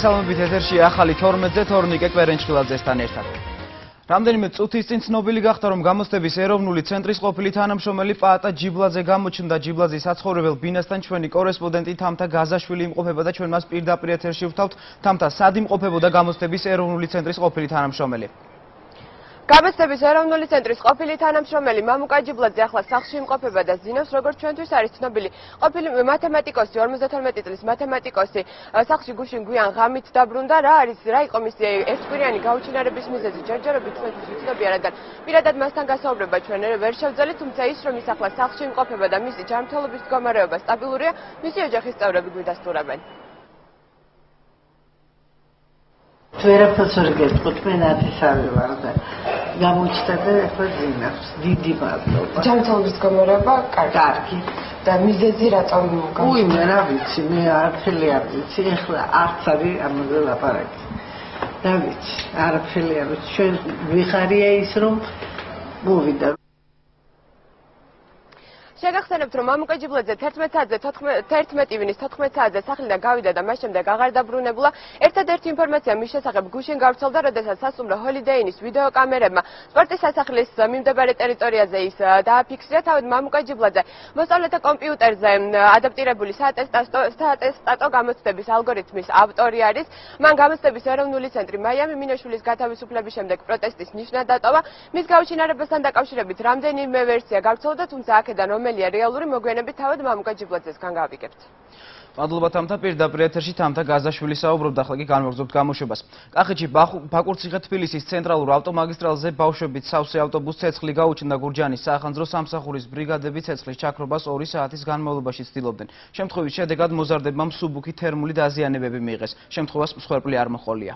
მოგესალმებით ეთერში ახალი 12-ზე თორნიკე კვერენჩხილაძესთან ერთად. რამდენიმე წუთის წინ ცნობილი გახდა, რომ გამოცდების ეროვნული ცენტრის ყოფილი თანამშრომელი პაატა ჯიბლაძე გამოჩნდა. ჯიბლაძის საცხოვრებელ ბინასთან ჩვენი კორესპონდენტი თამთა გაზაშვილი იმყოფება და ჩვენ მას პირდაპირ ეთერში ვთავთ. თამთა, სად იმყოფებოდა გამოცდების ეროვნული ცენტრის ყოფილი თანამშრომელი? გამოცდების ეროვნული ცენტრის ყოფილი თანამშრომელი მამუკა ჯიბლაძე ახლა სახლში იმყოფება და ზინავს, როგორც ჩვენთვის არის ცნობილი. ყოფილი მათემატიკოსი, 52 წლის მათემატიკოსი, სახლში გუშინ გვიან ღამით დაბრუნდა. რა იყო მისი ერთკვირიანი გაუჩინარების მიზეზი? ჯერჯერობით ჩვენთვის ვიცნობია, რადგან პირადად მასთან გასაუბრება ჩვენ ვერ შევძელით, თუმცა ის, რომ ის ახლა სახლში იმყოფება და მისი ჯანმრთელობის მდგომარეობა სტაბილურია, მისი ოჯახის წევრები გვიდასტურებენ. ვერაფერს ვერ გეტყვით, მე ნათესავი ვარ და გამოჩნდა და ახლა ზინავს. დიდი მადლობა. ჯანმრთელობის მდგომარეობა კარგი. და მიზეზი რატომ უი, მე რა ვიცი, მე არაფერი არ ვიცი, ახლა არც არის ამაზე ლაპარაკი. რა ვიცი, არაფერი არ ვიცი, ჩვენ ვიხარია ის, რომ მოვიდა. შეგახსენებთ, რომ მამუკა ჯიბლაძე 11 ივნის 14 საათზე სახლიდან გავიდა და მას შემდეგ აღარ დაბრუნებულა. ერთადერთი ინფორმაცია მის შესახებ გუშინ გავრცელდა, როდესაც სასტუმრო ჰოლიდეინის ვიდეოკამერებმა სპორტის სასახლის მიმდებარე ტერიტორიაზე ის დააფიქსირა. თავად მამუკა ჯიბლაძე მოსწავლეთა კომპიუტერზე ადაპტირებული საატესტატო გამოცდების ალგორითმის ავტორი არის. მან გამოცდების ეროვნული ცენტრი მაიამი მინაშვილის გათავისუფლების შემდეგ პროტესტის ნიშნა დატოვა. მის გაუჩინარებასთან დაკავშირებით რამდენიმე ვერსია გავრცელდა, თუმცა აქედან რეალური მოგვიანებით თავად მამუკა ჯიბლაძესგან გავიგებთ. მადლობა თამთა, პირდაპირ ეთერში თამთა გაზაშვილი საუბრობდა, ახლა კი განვაგრძობთ გამოშვებას. კახეთში ბაკურციხე-თბილისის ცენტრალურ ავტომაგისტრალზე ბავშვებით სავსე ავტობუსს ცეცხლი გაუჩნდა. გურჯაანის საახანძრო სამსახურის ბრიგადები ცეცხლის ჩაქრობას 2 საათის განმავლობაში ცდილობდნენ. შემთხვევის შედეგად მოზარდებმა მსუბუქი თერმული დაზიანებები მიიღეს. შემთხვევას მსხვერპლი არ მოჰყოლია.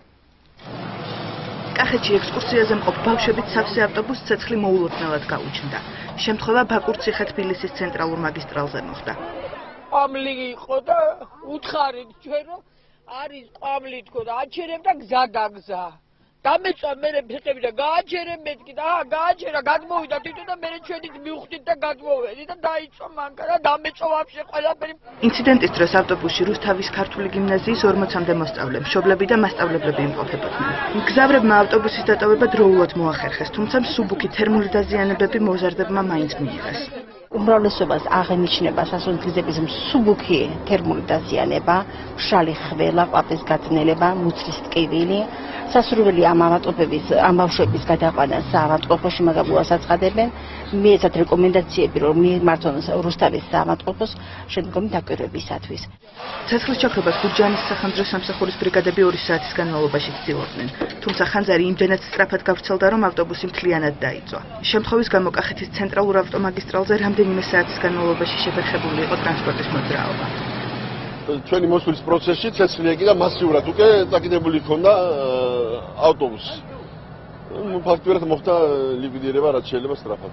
კახეთში ექსკურსიაზე მყოფ ბავშვებით სავსე ავტობუსს ცეცხლი მოულოდნელად გაუჩნდა. შემთხვევა ბაკურციხე-თბილისის ცენტრალურ მაგისტრალზე მოხდა. ყვამლი იყო და უთხარით ჩვენ რომ არის ყვამლი თქო და აჩერებ და გზა დაგზა. დამეწვა მე ფეხები და გააჩერებ მეთქი და გააჩერა გადმოვიდა თვითონ და მე ჩვენით მივხვდით და გადმოვედი და დაიწვა მანქანა და დამეწვა ვაფშე ყველაფერი. ინციდენტის დროს ავტობუსში რუსთავის ქართული გიმნაზიის 40-მდე მოსწავლე, მშობლები და მასწავლებლები იმყოფებოდნენ. მგზავრებმა ავტობუსის დატოვება დროულად მოახერხეს, თუმცა მსუბუქი თერმული დაზიანებები მოზარდებმა მაინც მიიღეს. უმრავლესობას აღენიშნება სასუნთქიზების მსუბუქი თერმული დაზიანება, მშრალი ხველა, ყვავის გაძნელება, მუცლის ტკივილი, სასურველი ამ ბავშვების გადაყვანა საავადმყოფოში, მაგრამ უასაცხადებენ. მიეცათ რეკომენდაციები, რომ მიემართონ რუსთავის საავადმყოფოს შემდგომი დაკვირვებისათვის. ცეცხლის ჩაქრობას გურჯაანის სახანძრო სამსახურის ბრიგადები 2 საათის განმავლობაში ცდილობდნენ, თუმცა ხანძარი იმდენად სწრაფად გავრცელდა, რომ ავტობუსი მთლიანად დაიწვა. შემთხვევის გამო კახეთის ცენტრალურ ავტომაგისტრალზე რამდენიმე საათის განმავლობაში შეფერხებული იყო ტრანსპორტის მოძრაობა. ჩვენი მოსვლის პროცესში ცეცხლი ეკიდა მასიურად უკვე წაკიდებული ჰქონდა ავტობუსი. ფაქტობრივად მოხდა ლიკვიდირება, რაც შეიძლება სწრაფად.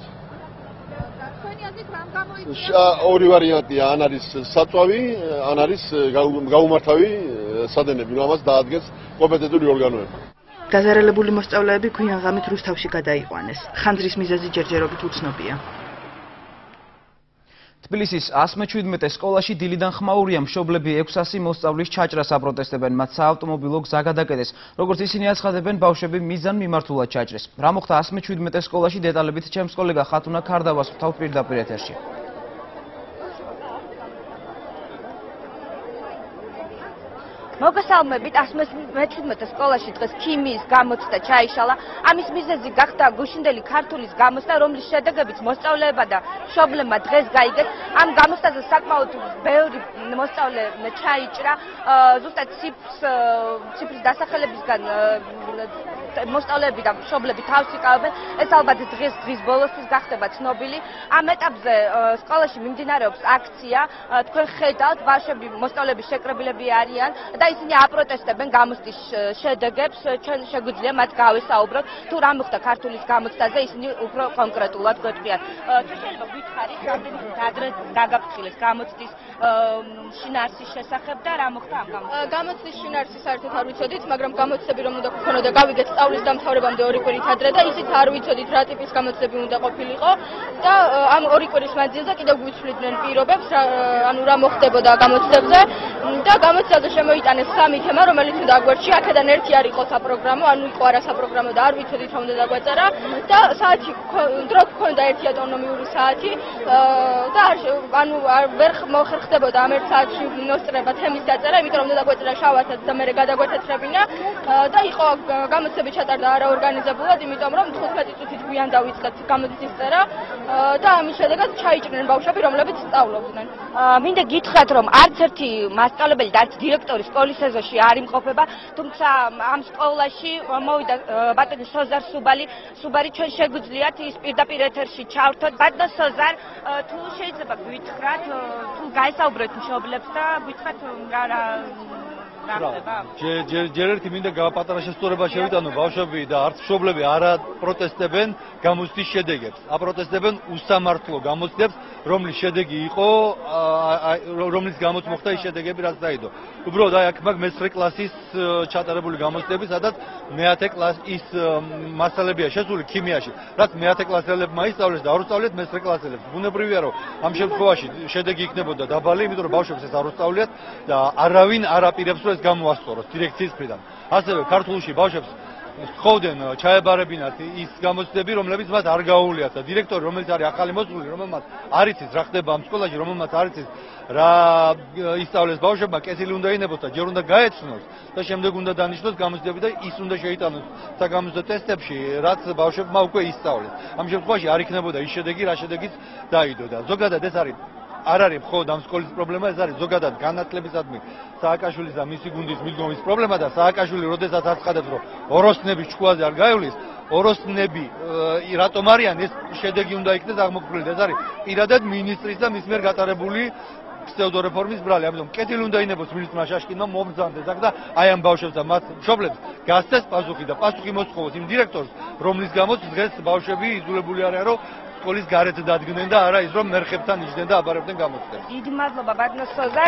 ორი ვარიანტია, ან არის საწვავი, ან არის გაუმართავი სადენები, რომ ამას დაადგენს კომპეტენტური ორგანოები. დაზარალებული მოსწავლეები გვიან ღამით რუსთავში გადაიყვანეს. ხანძრის მიზეზი ჯერჯერობით უცნობია. თბილისის 117 სკოლაში დილიდან ხმაურია მშობლები 600 მოსწავლის ჩაჭრას აპროტესტებენ, მათ საავტომობილო გზა გადაკეტეს. როგორც ისინი აცხადებენ, ბავშვები მიზან მიმართულად ჩაჭრეს. რა მოხდა 117 სკოლაში, დეტალებით ჩემს კოლეგა ხათუნა ქარდავას ვთავ პირდაპირ ეთერში. მოგესალმებით, 117 სკოლაში დღეს ქიმიის გამოცდა ჩაიშალა. ამის მიზეზი გახდა გუშინდელი ქართულის გამოცდა, რომლის შედეგებით მოსწავლეებმა და მშობლებმა დღეს გაიგეს. ამ გამოცდაზე საკმაოდ ბევრი მოსწავლე ჩაიჭრა. ზუსტად ციფრის დასახელებისგან მოსწავლეები და მშობლები თავს იკავებენ. ეს ალბათ დღის ბოლოსთვის გახდება ცნობილი. ამ ეტაპზე სკოლაში მიმდინარეობს აქცია. თქვენ ხედავთ, ბავშვები, მოსწავლეები შეკრებილები არიან და ისინი აპროტესტებენ გამოცდის შედეგებს. ჩვენ შეგვიძლია მათ გავესაუბროთ, თუ რა მოხდა ქართულის გამოცდაზე, ისინი უფრო კონკრეტულად გვეტყვიან. თუ შეიძლება გითხარით, რამდენიმე ადრე დაგაფრთხილეს გამოცდის შინაარსის შესახებ და რა მოხდა ამ გამოცდაზე? გამოცდის შინაარსი საერთოდ არ ვიცოდით, მაგრამ გამოცდები რომ უნდა გქონოდა, გავიგეთ სწავლის დამთავრებამდე 2 კვირით ადრე და ისიც არ ვიცოდით, რა ტიპის გამოცდები უნდა ყოფილიყო და ამ 2 კვირის მანძილზე კიდევ გვიცვლიდნენ პირობებს, ანუ რა მოხდებოდა გამოცდებზე და გამოცდაზე შემოიტანეს 3 თემა, რომელიც უნდა აგვერჩი. აქედან ერთი არ იყო საპროგრამო, ანუ იყო არა საპროგრამო და არ ვიცოდით რა უნდა დაგვაწერა და საათი დრო გქონდა ერთი ავტონომიური საათი და ანუ ვერ მოხერხდებოდა ამ ერთ საათში მოსწრება თემის დაწერა, იმიტომ რომ უნდა დაგვეწერა შავათაც და მე გადაგვეთეთრებინა და იყო გამოცდები ჩატარდა არაორგანიზებულად, იმიტომ რომ 15 წუთით გვიან დავიწყეთ გამოცდის წერა და ამის შედეგად ჩაიჭრნენ ბავშვები, რომლებიც სწავლობდნენ. მინდა გითხრათ, რომ არც ერთი მასწავლებელი და არც დირექტორი სკოლის ეზოში არ იმყოფება, თუმცა ამ სკოლაში მოვიდა ბატონი სოზარ სუბარი, ჩვენ შეგვიძლიათ ის პირდაპირ ეთერში ჩავრთოთ. ბატონო სოზარ, თუ შეიძლება გვითხრათ, თუ გაესაუბრეთ მშობლებს და გითხრათ რა ჯერ ერთი მინდა პატარა შესწორება შევიტანო, ბავშვები და არც მშობლები არ აპროტესტებენ გამოცდის შედეგებს. აპროტესტებენ უსამართლო გამოცდებს, რომლის შედეგი იყო, რომლის გამოც მოხდა ის შედეგები, რაც დაიდო. უბრალოდ აქ მაგ მე-9 კლასის ჩატარებული გამოცდები, სადაც მე-10 კლასის მასალებია შესული ქიმიაში, რაც მე-10 კლასელებმა ისწავლეს და არ უსწავლეთ მე-9 კლასელებს. ბუნებრივია, რომ ამ შემთხვევაში შედეგი იქნებოდა დაბალი, იმიტომ რომ ბავშვებს ეს არ უსწავლეთ და არავინ არ აპირებს ეს გამოასწოროს დირექციის მხრიდან. ასევე ქართულში ბავშვებს სთხოვდნენ ჩაებარებინათ ის გამოცდები, რომლებიც მათ არ გაუვლიათ და დირექტორი, რომელიც არის ახალი მოსული, რომელმაც არ იცის რა ხდება ამ სკოლაში, რომელმაც არ იცის რა ისწავლეს ბავშვებმა, კეთილი უნდა ინებოს და ჯერ უნდა გაეცნოს და შემდეგ უნდა დანიშნოს გამოცდები და ის უნდა შეიტანოს საგამოცდო ტესტებში, რაც ბავშვებმა უკვე ისწავლეს. ამ შემთხვევაში არ იქნებოდა ის შედეგი, რა შედეგიც დაიდო და ზოგადად ეს არის არ არის მხოლოდ ამ სკოლის პრობლემა, ეს არის ზოგადად განათლებისადმი სააკაშვილის და მისი გუნდის მიდგომის პრობლემა და სააკაშვილი როდესაც აცხადებს, რომ ოროსნების ჭკუაზე არ გაივლის, ოროსნები რატომ არიან, ეს შედეგი უნდა იქნეს აღმოფხვრილი. ეს არის პირადად მინისტრის და მის მიერ გატარებული ფსევდორეფორმის ბრალი. ამიტომ კეთილი უნდა ინებოს მინისტრმა შაშკინმა მომბრძანდეს აქ და აი ამ ბავშვებს და მათ მშობლებს გასცეს პასუხი და პასუხი მოსთხოვოს იმ დირექტორს, რომლის გამოც დღეს ბავშვები იძულებული არიან, რომ სკოლის გარეთ დადგნენ და არა ის რომ მერხებთან იჯდნენ და აბარებდნენ გამოცდებს. დიდი მადლობა ბატონო სოზარ.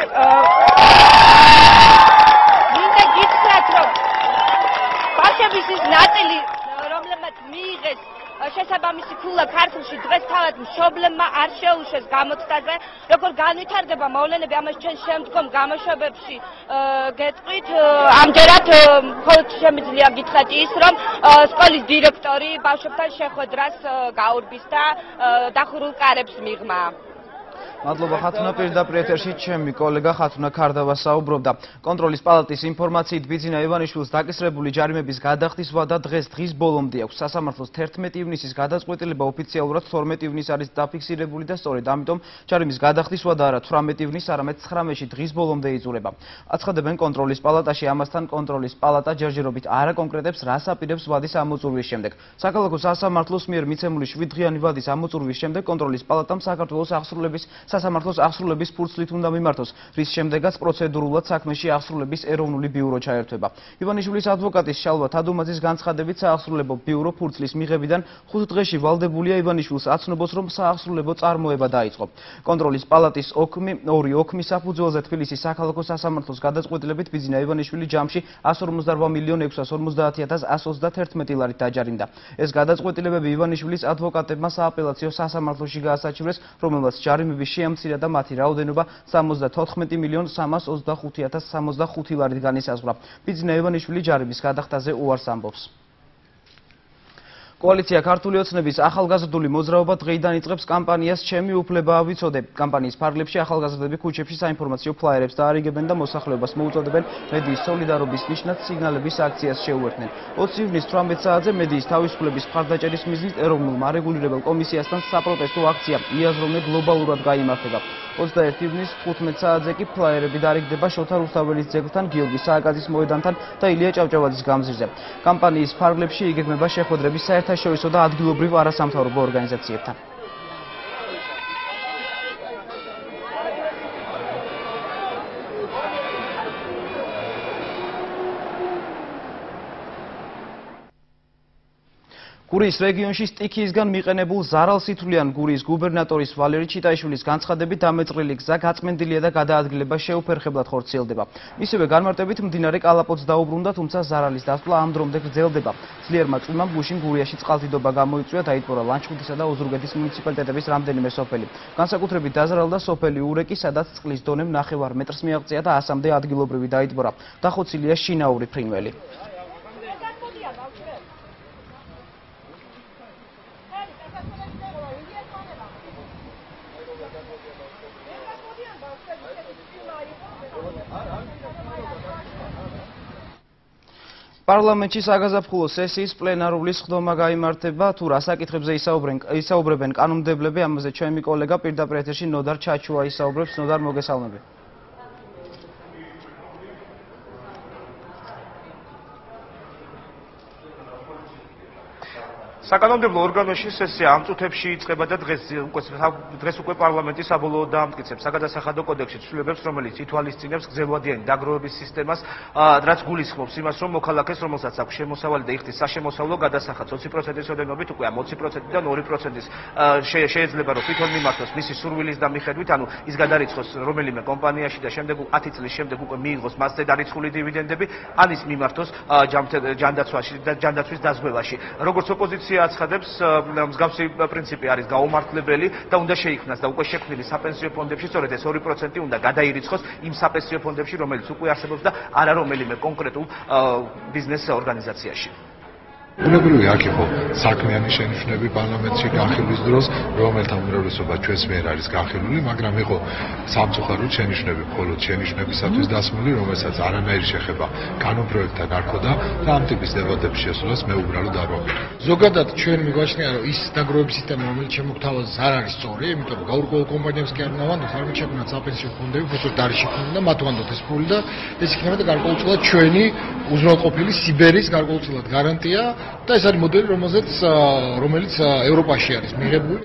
მინდა გითხრათ, რომ ბავშვების ის ნაწილი, რომლებმაც მიიღეს შესაბამისი ქულა ქართულში, დღეს თავად მშობლებმა არ შეუშვეს გამოცდაზე. როგორ განვითარდება მოვლენები, ამას ჩვენ შემდგომ გამოშვებებში გეტყვით. ამჯერად მხოლოდ შემიძლია გითხრათ ის, რომ სკოლის დირექტორი ბავშვებთან შეხვედრას გაურბის და დახურულ კარებს მიღმა. მადლობა ხათუნა, პირდაპირ ეთერში ჩემი კოლეგა ხათუნა ქარდავა საუბრობდა. კონტროლის პალატის ინფორმაციით ბიძინა ივანიშვილს დაკისრებული ჯარიმების გადახდის ვადა დღის ბოლომდე აქვს. სასამართლოს 11 ივნისის გადაწყვეტილება ოფიციალურად 12 ივნისს არის დაფიქსირებული და სწორედ ამიტომ ჯარიმის გადახდის ვადა არა 18 ივნისს, არამედ 19-ში დღის ბოლომდე იწურება. აცხადებენ კონტროლის პალატაში, ამასთან კონტროლის პალატა ჯერჯერობით არ აკონკრეტებს, რას აპირებს ვადის ამოწურვის შემდეგ. საქალაქო სასამართლოს მიერ მიცემული 7 დღიანი ვადის ამოწურვის შემდეგ კონტროლის პალატამ სასამართლოს აღსრულების ფურცლით უნდა მიმართოს, რის შემდეგაც პროცედურულად საქმეში აღსრულების ეროვნული ბიურო ჩაერთვება. ივანიშვილის ადვოკატის შალვა თადუმაძის განცხადებით სააღსრულებო ბიურო ფურცლის მიღებიდან 5 დღეში ვალდებულია ივანიშვილს აცნობს, რომ სააღსრულებო წარმოება დაიწყო. კონტროლის პალატის ორი ოქმის საფუძველზე თბილისის საქალაქო სასამართლოს გადაწყვეტილებით ბიძინა ივანიშვილი ჯამში 148.650.131 ლარით დაჯარიმდა. ეს გადაწყვეტილებები ივანიშვილის ადვოკატებმა სააპელაციო სასამართლოში გაასაჩივრეს, რომელმაც ჯარიმების შეამცირა და მათი რაოდენობა 74.325.065 ლარით განისაზღვრა. ბიძინა ივანიშვილი ჯარიმის გადახდაზე უარს ამბობს. კოალიცია ქართული ოცნების ახალგაზრდული მოძრაობა დღეიდან იწყებს კამპანიას ჩემი უფლებაა ვიცოდე. კამპანიის ფარგლებში ახალგაზრდები ქუჩებში საინფორმაციო ფლაიერებს დაარიგებენ და მოსახლეობას მოუწოდებენ მედიის სოლიდარობის ნიშნად სიგნალების აქციას შეუერთდნენ. 20 ივნის 18 საათზე მედიის თავისუფლების მხარდაჭერის მიზნით ეროვნულ მარეგულირებელ კომისიასთან საპროტესტო აქცია იაზროვნე გლობალურად გაიმართება. 21 ივნის 15 საათზე კი ფლაიერები დაარიგდება შოთა რუსთაველის ძეგლთან, გიორგი სააკაძის მოედანთან და ილია ჭავჭავაძის გამზირზე. კამპანიის ფარგლებში იგეგმება შეხვედრები საერთაშორისო და ადგილობრივ არასამთავრობო ორგანიზაციებთან. გურიის რეგიონში სტიქიისგან მიყენებულ ზარალსითვლიან გურიის გუბერნატორის ვალერი ჩიტაიშვილის განცხადებით დამეწრილი გზა გაწმენდილია და გადაადგილება შეუფერხებლად ხორციელდება. მისივე განმარტებით მდინარე კალაპოტს დაუბრუნდა, თუმცა ზარალის დასვლა ამ დრომდე გრძელდება. ძლიერმა წვიმამ გუშინ გურიაში წყალდიდობა გამოიწვია, დაიტბორა ლანჩხუთისა და ოზურგეთის მუნიციპალიტეტების რამდენიმე სოფელი. განსაკუთრებით დაზარალდა სოფელი ურეკი, სადაც წყლის დონე 9 მეტრს მიაღწია და 100-მდე ადგილობრივი დაიტბორა. დახოცილია შინაური ფრინველი. პარლამენტში საგაზაფხულო სესიის პლენარული სხდომა გაიმართება. თუ რა საკითხებზე ისაუბრებენ კანონმდებლები, ამაზე ჩემი კოლეგა პირდაპირ ეთერში ნოდარ ჩაჭრა ისაუბრებს. ნოდარ, მოგესალმები. საკანონმდებლო ორგანოში სესია ამ წუთებში იწყება და დღეს უკვე პარლამენტი საბოლოოდ დაამტკიცებს საგადასახადო კოდექსში ცვლილებებს, რომელიც ითვალისწინებს გრძელვადიანი დაგროვების სისტემას, რაც გულისხმობს იმას, რომ მოქალაქეს, რომელსაც აქვს შემოსავალი და იხდის საშემოსავლო გადასახადს 20%-ის ოდენობით, უკვე ამ 20%-დან 2%-ის შეიძლება რომ თვითონ მიმართოს მისი სურვილის და მიხედვით, ანუ ის გადარიცხოს რომელიმე კომპანიაში და შემდეგ 10 წლის შემდეგ უკვე მიიღოს მასზე დარიცხული დივიდენდები, ან ის მიმართოს ჯანდაცვაში და ჯანდაცვის დაზღვევაში. როგორც ოპოზიცია აცხადებს, მსგავსი პრინციპი არის გაუმართლებელი და უნდა შეიქმნას და უკვე შექმნილი საპენსიო ფონდებში სწორედ ეს 2% უნდა გადაირიცხოს იმ საპენსიო ფონდებში, რომელიც უკვე არსებობს და არა რომელიმე კონკრეტულ ბიზნეს ორგანიზაციაში. უნებრივია აქ იყო საქმიანი შენიშვნები პარლამენტში განხილვის დროს, რომელთა უმრავლესობა ჩვენს მიერ არის განხილული, მაგრამ იყო სამწუხაროდ შენიშვნები მხოლოდ შენიშვნებისათვის დასმული, რომელსაც არანაირი შეხება კანონპროექტთან არ ჰქონდა და ამ ტიპის დებატების შესულას მე უბრალოდ არ ვამბობ. ზოგადად ჩვენ მიგვაჩნია, რომ ის დაგროვების სისტემა, რომელიც შემოგთავაზეს, არ არის სწორი, იმიტომ რომ გაურკვეველ კომპანიებს კი არ უნდა ვანდოთ, არამედ შექმნათ საპენსიო ფონდები, უბრალოდ არის შექმნილი და მათ ვანდოთ ეს ფული და ეს იქნება და გარკვეულწილად ჩვენი უზრუნველყოფილი სიბერის გარკვეულწილად გარანტია. და ეს არის მოდელი, რომელიც ევროპაში არის მიღებული.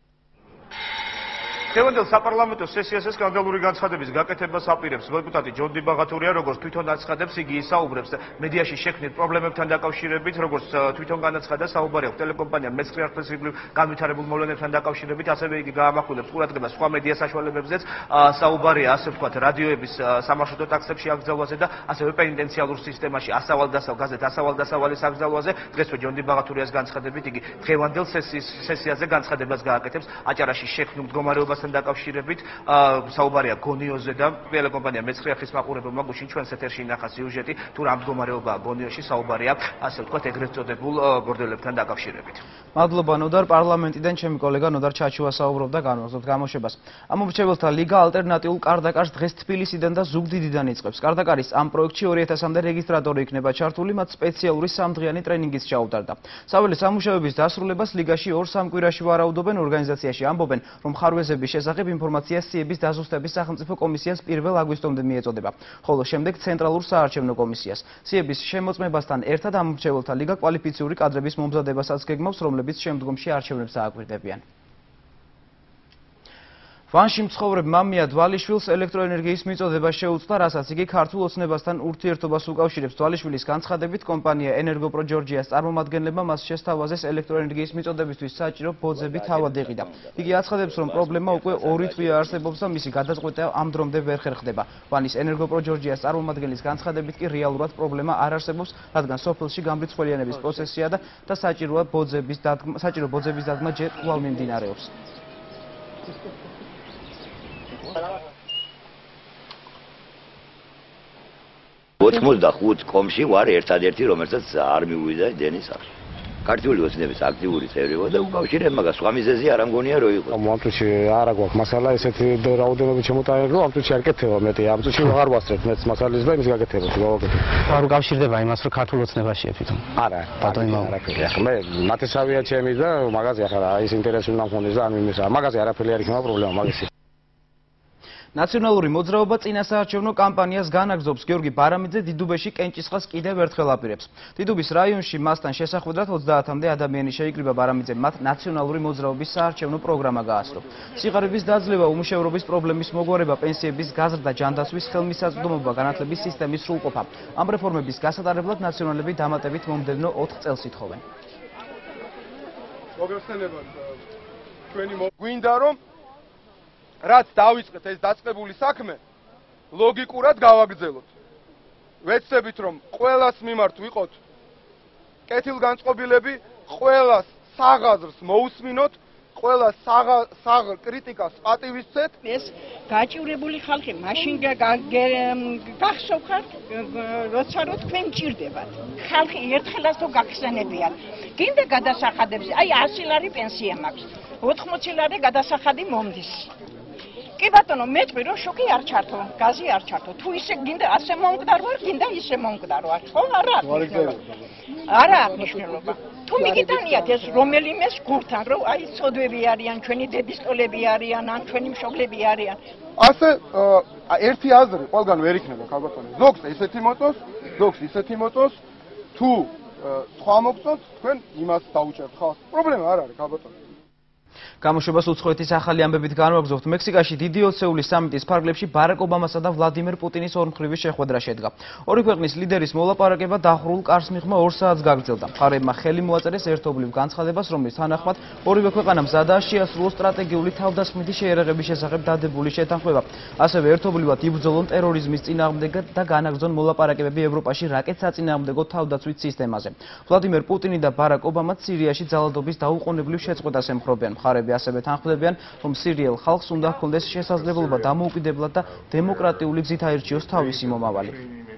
დღევანდელ საპარლამენტო სესიაზე სკანდალური განცხადების გაკეთებას აპირებს დეპუტატი ჯონდი ბაღათურია, როგორც თვითონ აცხადებს, იგი ისაუბრებს მედიაში შექმნილ პრობლემებთან დაკავშირებით, როგორც თვითონ განაცხადა, საუბარი აქვს ტელეკომპანიამ მეცხრე არხისგებლივ განვითარებულ მოვლენებთან დაკავშირებით, ასევე იგი გაამახვილებს ყურადღებას სხვა მედია საშუალებებზეც, საუბარია ასე ვთქვათ რადიოების სამარშრუტო ტაქსებში აკრძალვაზე და ასევე პენიტენციალურ სისტემაში ასავალ-დასავალის აკრძალვაზე. დღესვე ჯონდი ბაღათურიას განცხადებით, იგი დღევანდელ სესიაზე განცხადებას გააკეთებს აჭარაში შექმნილ მდგომარეობას დაკავშირებით, საუბარია გონიოზე და ტელეკომპანია მეცხრე არხის მაყურებელმა გუშინ ჩვენს ეთერში ინახა სიუჟეტი, თუ რა მდგომარეობაა გონიოში, საუბარია ასე ვთქვათ ეგრეთ წოდებულ ბორდელებთან დაკავშირებით. მადლობა ნოდარ, პარლამენტიდან ჩემი კოლეგა ნოდარ ჩაჭრა საუბრობდა, განვაგრძობთ გამოშვებას. ამომრჩეველთა ლიგა ალტერნატიულ კარდაკარს დღეს თბილისიდან და ზუგდიდიდან იწყებს. კარდაკარის ამ პროექტში 2000-მდე რეგისტრატორი იქნება ჩართული, მათ სპეციალური 3დღიანი ტრენინგიც ჩაუტარდა. საველე სამუშაოების დასრულებას ლიგაში 2-3 კვირაში ვარაუდობენ, ორგანიზაციაში ამბობენ, რომ ხარვეზების შესახებ ინფორმაცია სიების დაზუსტების სახელმწიფო კომისიას 1 აგვისტომდე მიეწოდება, ხოლო შემდეგ ცენტრალურ საარჩევნო კომისიას. სიების შემოწმებასთან ერთად ამომრჩეველთა ლიგა კვალიფიციური კადრების მომზადებასაც გეგმავს, რომლებიც შემდგომში არჩევნებს ააკვირდებიან. ვანში მცხოვრებ მამია დვალიშვილს ელექტროენერგიის მიწოდება შეუწყდა, რასაც იგი ქართულ ოცნებასთან ურთიერთობას უკავშირებს. დვალიშვილის განცხადებით, კომპანია ენერგოპრო ჯორჯიას წარმომადგენლებმა მას შესთავაზეს ელექტროენერგიის მიწოდებისთვის საჭირო ბოძები თავად ეყიდა. იგი აცხადებს, რომ პრობლემა უკვე 2 თვეა არსებობს და მისი გადაწყვეტა ამ დრომდე ვერ ხერხდება. ვანის ენერგოპრო ჯორჯიას წარმომადგენლის განცხადებით კი რეალურად პრობლემა არ არსებობს, რადგან სოფელში გამრიცხველიანების პროცესია და საჭირო ბოძების დადგმა ჯერ კვლავ მიმდინარეობს. 85 კომში ვარ ერთადერთი, რომელსაც არ მივიდა დენის სახში. ქართული ოცნების აქტიური წევრი ვარ და უკავშირებ მაგას, სხვა მიზეზი არ ამგონია რომ იყო. ამ წუთში არა გვაქვს მასალა, ესეთი რაოდენობით შემოტანილი, რომ ამ წუთში არ კეთდება მეტი. ამ წუთში აღარ ვასწრებ მეც მასალის და იმის გაკეთებას გავაკეთებ. არ უკავშირდება იმას, რომ ქართულ ოცნებაშია თვითონ. არა, არაფერი. მე მათესავია ჩემი და მაგაზე ახლა ის ინტერესი უნდა მქონდეს და ანუ იმის მაგაზე არაფერი არ იქნება პრობლემა მაგისი. ნაციონალური მოძრაობა წინასაარჩევნო კამპანიას განაგრძობს. გიორგი ბარამიძე დიდუბეში კენჭისყრას კიდევ ერთხელ აპირებს. დიდუბის რაიონში მასთან შესახვედრად 30-მდე ადამიანი შეიკრიბა. ბარამიძემ მათ ნაციონალური მოძრაობის საარჩევნო პროგრამა გაასწრო. სიღარიბის დაძლევა, უმუშევრობის პრობლემის მოგვარება, პენსიების გაზრდა, ჯანდაცვის ხელმისაწვდომობა, განათლების სისტემის სრულყოფა. ამ რეფორმების გასატარებლად ნაციონალები დამატებით მომდევნო 4 წელს ითხოვენ. მოგეხსენებათ ჩვენი გვინდა რომ რაც დავიწყეთ ეს დაწყებული საქმე ლოგიკურად გავაგრძელოთ. ვეცდებით რომ ყველას მიმართ ვიყოთ კეთილგანწყობილები, ყველას საღაზრს მოусმინოთ, ყველა საღ კრიტიკას პატივისცეთ. ეს გაჭირებული ხალხი მაშინ გახსოვხართ, როცა რო თქვენ მჭირდებათ. ხალხი ერთხელაც თუ გახსენებიათ. გინდა გადასახადებს, აი 100 ლარი პენსია მაქვს, 80 ლარი გადასახადი მომდის. კი ბატონო, მეტყვი რომ შოკი არ ჩართო, გაზი არ ჩართო. თუ ისე გინდა ასე მომკვდარ ვარ, გინდა ისე მომკვდარ ვარ. ხო, არა. არა აღნიშნულობა. თუ მიგიტანიათ ეს რომელიმეს გურთან, რომ აი წოდვები არიან, ჩვენი დებისტოლები არიან, ან ჩვენი მშობლები არიან. ასე ერთი აზრი ყველგან ვერ იქნება, ქალბატონო. ზოგს ესეთი მოწონს, ზოგს ისეთი მოწონს. თუ სხვა მოგწონს, თქვენ იმას დაუჭერთ ხალხს. პრობლემა არ არის, ქალბატონო. გამოშვებას უცხოეთის ახალი ამბებით განვაგრძობთ. მექსიკაში დიდი ოცეულის სამიტის ფარგლებში ბარაკ ობამასა და ვლადიმერ პუტინის ორმხრივი შეხვედრა შედგა. ორი ქვეყნის ლიდერის მოლაპარაკება დახრულ კარს მიღმა 2 საათს გაგრძელდა. მხარეებმა ხელი მოაწერეს ერთობლივ განცხადებას, რომლის თანახმად ორივე ქვეყანა მზადაა შეასრულოს სტრატეგიული თავდასხმითი შეერაღების შესახებ დადებული შეთანხმება. ასევე ერთობლივად იბრძოლონ ტერორიზმის წინააღმდეგ და განაგრძონ მოლაპარაკებები ევროპაში რაკეტ საწინააღმდეგო თავდაცვით სისტემაზე. ვლადიმერ პუტინი და ბარაკ ობამაც სირიაში ძალადობის დაუყოვნებლივ შეწყვეტას ემხრობიან. მხარეები ასევე თანხმდებიან, რომ სირიელ ხალხს უნდა ჰქონდეს შესაძლებლობა დამოუკიდებლად და დემოკრატიული გზით აირჩიოს თავისი მომავალი.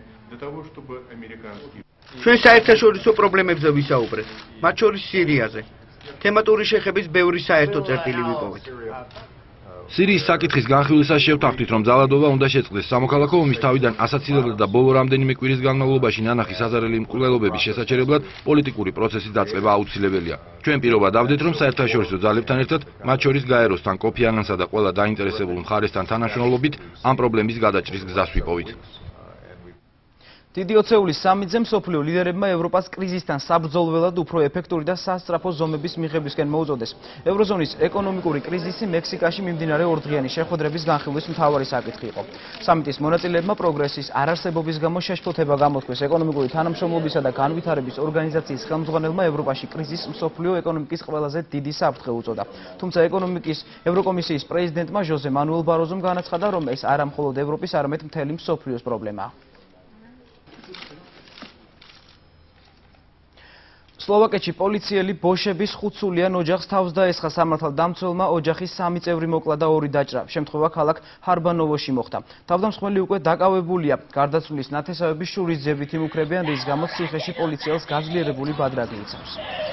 ჩვენ საერთაშორისო პრობლემებზე ვისაუბრეთ, მათ შორის სირიაზე. თემატური შეხების ბევრი საერთო წერტილი ვიპოვეთ. სირიის საკითხის განხილვისას შევთანხმდით, რომ ძალადობა უნდა შეწყდეს. სამოქალაქო ომის თავიდან ასაცილებლად და ბოლო რამდენიმე კვირის განმავლობაში ნანახი საზარელი მკვლელობების შესაჩერებლად პოლიტიკური პროცესის დაწყება აუცილებელია. ჩვენ პირობა დავდეთ, რომ საერთაშორისო ძალებთან ერთად, მათ შორის გაეროსთან, კოფი ანანსა და ყველა დაინტერესებულ მხარესთან თანამშრომლობით ამ პრობლემის გადაჭრის გზას ვიპოვით. დიდი ოცეულის სამიტზე მსოფლიო ლიდერებმა ევროპას კრიზისთან საბრძოლველად უფრო ეფექტური და სასწრაფო ზომების მიღებისკენ მოუწოდეს. ევროზონის ეკონომიკური კრიზისი მექსიკაში მიმდინარე ორდღიანი შეხვედრების განხილვის მთავარი საკითხი იყო. სამიტის მონაწილეებმა პროგრესის არარსებობის გამო შეშფოთება გამოთქვეს. ეკონომიკური თანამშრომლობისა და განვითარების ორგანიზაციის ხელმძღვანელმა ევროპაში კრიზისს მსოფლიო ეკონომიკის ყველაზე დიდი საფრთხე უწოდა. თუმცა ევროკომისიის პრეზიდენტმა ჟოზე მანუელ ბაროზომ განაცხადა, რომ ეს არა მხოლოდ ევროპის, არამედ მთელი მსოფლიოს პრობლემაა. სლოვაკეთში პოლიციელი ბოშების ხუთსულიან ოჯახს თავს დაესხა. სამართალდამცველმა ოჯახის 3 წევრი მოკლა და 2 დაჭრა. შემთხვევა ქალაქ ჰარბანოვოში მოხდა. თავდამსხმელი უკვე დაკავებულია. გარდაცვლილის ნათესავების შურის ძებით იმუქრებიან, რის გამოც ციხეში პოლიციელს გაძლიერებული ბადრაგი იცავს.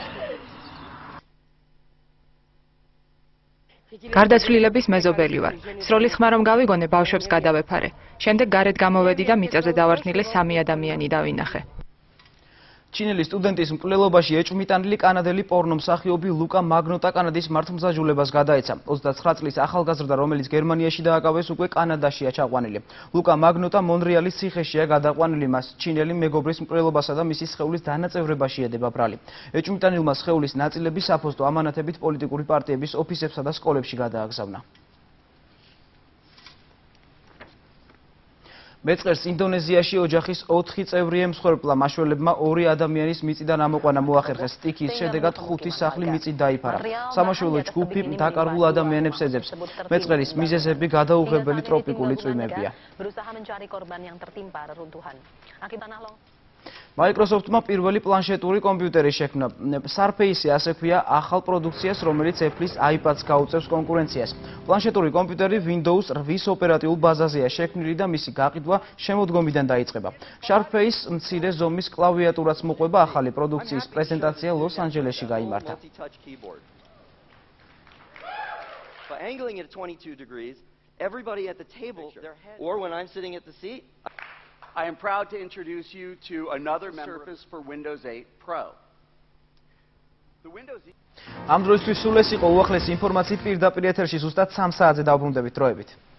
გარდაცვლილების მეზობელი ვარ. სროლის ხმა რომ გავიგონე, ბავშვებს გადავეფარე. შემდეგ გარეთ გამოვედი და მიწაზე დავარდნილე 3 ადამიანი დავინახე. ჩინელი სტუდენტის მკვლელობაში ეჭვმიტანილი კანადელი პორნომსახიობი ლუკა მაგნოტა კანადის მართლმსაჯულებას გადაეცა. 29 წლის ახალგაზრდა, რომელიც გერმანიაში დააკავეს, უკვე კანადაშია ჩაყვანილი. ლუკა მაგნოტა მონრეალის ციხეშია გადაყვანილი. მას ჩინელი მეგობრის მკვლელობასა და მისი სხეულის დანაწევრებაში ედება ბრალი. ეჭვმიტანილმა სხეულის ნაწილები საფოსტო ამანათებით პოლიტიკური პარტიების ოფისებსა და სკოლებში გადააგზავნა. მეწყერს ინდონეზიაში ოჯახის 4 წევრი ემსხვერპლა. მაშველებმა 2 ადამიანის მიწიდან ამოყვანა მოახერხეს. სტიქის შედეგად 5 სახლი მიწით დაიფარა. სამაშველო ჯგუფი დაკარგულ ადამიანებს ეძებს. მეწყერის მიზეზები გადაუღებელი ტროპიკული წვიმებია. Microsoft-მა პირველი პლანშეტური კომპიუტერი შექმნა. Surface-ი ასე ქვია ახალ პროდუქციას, რომელიც Apple-ის iPad-ს გაუწევს კონკურენციას. პლანშეტური კომპიუტერი Windows 8 ოპერატიულ ბაზაზეა შექმნილი და მისი გაყიდვა შემოდგომიდან დაიწყება. Surface მცირე ზომის კლავიატურაც მოყვება. ახალი პროდუქციის პრეზენტაცია ლოს-ანჯელესში გაიმართა. By angling it at 22 degrees, everybody at the table, or when I'm sitting at the seat, I am proud to introduce you to another Surface for Windows 8 Pro. The Windows ამ დროისთვის სულ ეს იყო უახლესი ინფორმაციით პირდაპირ ეთერში ზუსტად 3 საათზე დავბრუნდებით დროებით.